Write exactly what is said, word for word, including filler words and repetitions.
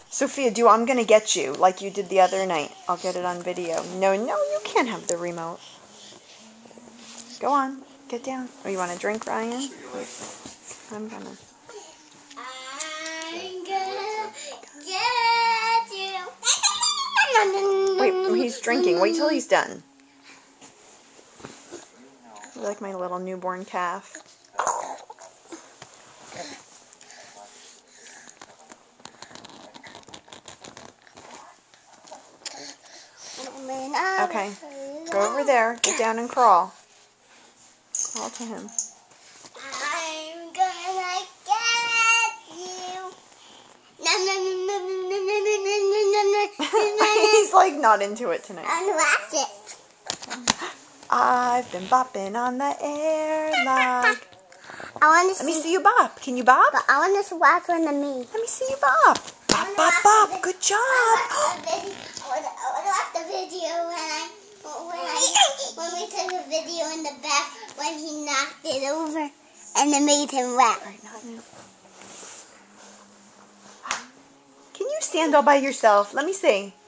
Sophia, do I'm going to get you like you did the other night. I'll get it on video. No, no, you can't have the remote. Go on. Get down. Oh, you want a drink, Ryan? I'm going to. I'm gonna get you. Wait, he's drinking. Wait till he's done. You like my little newborn calf. Okay, go over there, get down and crawl. Crawl to him. I'm gonna get you. No, no, no, no, no, no, no, no, no, no. He's like not into it tonight. Unwrap it. I've been bopping on the airlock. I want to Let me see. see you bop. Can you bop? But I want to watch one of me. Let me see you bop. Bop, bop, bop. Good job. I want to watch the video when I when I when we took a video in the back when he knocked it over and it made him wet. All right, not now. Can you stand all by yourself? Let me see.